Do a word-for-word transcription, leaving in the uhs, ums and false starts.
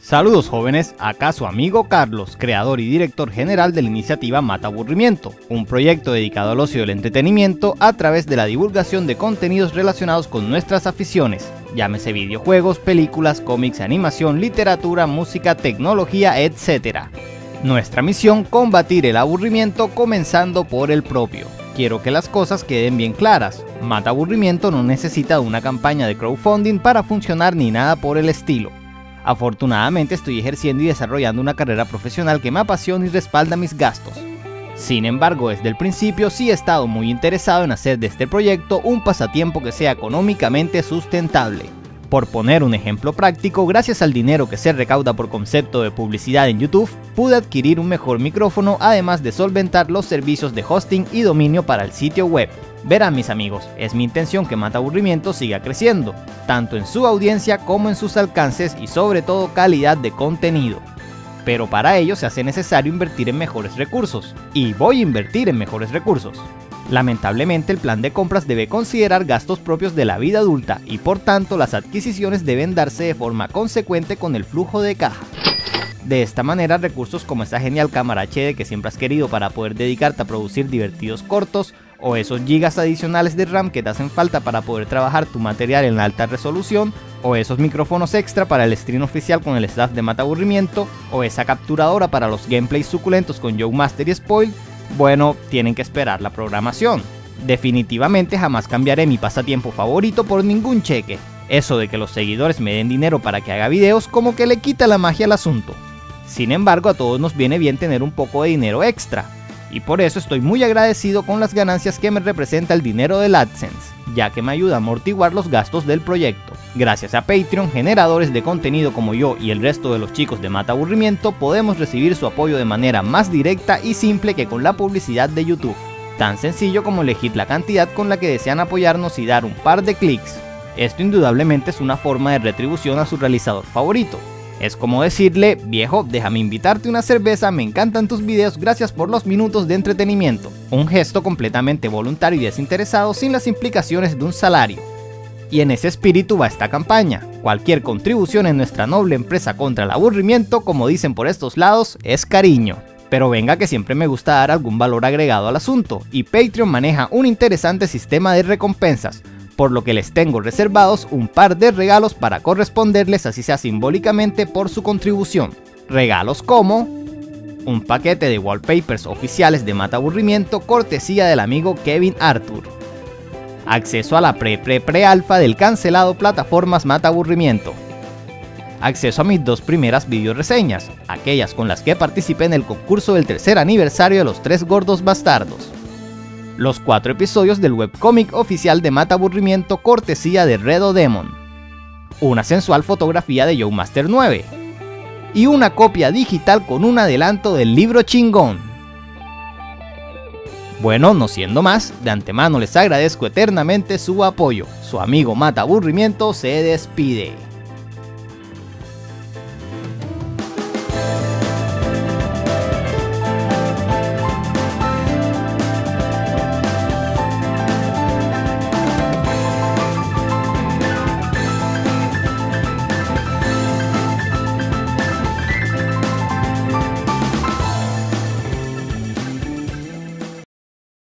Saludos jóvenes, acá su amigo Carlos, creador y director general de la iniciativa Mata Aburrimiento, un proyecto dedicado al ocio y el entretenimiento a través de la divulgación de contenidos relacionados con nuestras aficiones, llámese videojuegos, películas, cómics, animación, literatura, música, tecnología, etcétera. Nuestra misión, combatir el aburrimiento comenzando por el propio. Quiero que las cosas queden bien claras, Mata Aburrimiento no necesita una campaña de crowdfunding para funcionar ni nada por el estilo. Afortunadamente estoy ejerciendo y desarrollando una carrera profesional que me apasiona y respalda mis gastos. Sin embargo, desde el principio sí he estado muy interesado en hacer de este proyecto un pasatiempo que sea económicamente sustentable. Por poner un ejemplo práctico, gracias al dinero que se recauda por concepto de publicidad en YouTube, pude adquirir un mejor micrófono además de solventar los servicios de hosting y dominio para el sitio web. Verán mis amigos, es mi intención que Mata Aburrimiento siga creciendo, tanto en su audiencia como en sus alcances y sobre todo calidad de contenido. Pero para ello se hace necesario invertir en mejores recursos, y voy a invertir en mejores recursos. Lamentablemente el plan de compras debe considerar gastos propios de la vida adulta y por tanto las adquisiciones deben darse de forma consecuente con el flujo de caja. De esta manera recursos como esa genial cámara H D que siempre has querido para poder dedicarte a producir divertidos cortos, o esos gigas adicionales de RAM que te hacen falta para poder trabajar tu material en alta resolución, o esos micrófonos extra para el stream oficial con el staff de Mata Aburrimiento, o esa capturadora para los gameplays suculentos con Joe Master y Spoil, bueno, tienen que esperar la programación. Definitivamente jamás cambiaré mi pasatiempo favorito por ningún cheque. Eso de que los seguidores me den dinero para que haga videos como que le quita la magia al asunto. Sin embargo, a todos nos viene bien tener un poco de dinero extra. Y por eso estoy muy agradecido con las ganancias que me representa el dinero del AdSense, ya que me ayuda a amortiguar los gastos del proyecto. Gracias a Patreon, generadores de contenido como yo y el resto de los chicos de Mata Aburrimiento podemos recibir su apoyo de manera más directa y simple que con la publicidad de YouTube. Tan sencillo como elegir la cantidad con la que desean apoyarnos y dar un par de clics. Esto indudablemente es una forma de retribución a su realizador favorito. Es como decirle, viejo, déjame invitarte una cerveza, me encantan tus videos, gracias por los minutos de entretenimiento. Un gesto completamente voluntario y desinteresado sin las implicaciones de un salario. Y en ese espíritu va esta campaña. Cualquier contribución en nuestra noble empresa contra el aburrimiento, como dicen por estos lados, es cariño. Pero venga que siempre me gusta dar algún valor agregado al asunto, y Patreon maneja un interesante sistema de recompensas, por lo que les tengo reservados un par de regalos para corresponderles así sea simbólicamente por su contribución. Regalos como un paquete de wallpapers oficiales de Mata Aburrimiento cortesía del amigo Kevin Arthur, acceso a la pre pre pre alfa del cancelado plataformas Mata Aburrimiento, acceso a mis dos primeras video reseñas, aquellas con las que participé en el concurso del tercer aniversario de los tres gordos bastardos, los cuatro episodios del webcómic oficial de Mata Aburrimiento cortesía de Redo Demon, una sensual fotografía de Joe Master nueve y una copia digital con un adelanto del libro chingón. Bueno, no siendo más, de antemano les agradezco eternamente su apoyo. Su amigo Mata Aburrimiento se despide.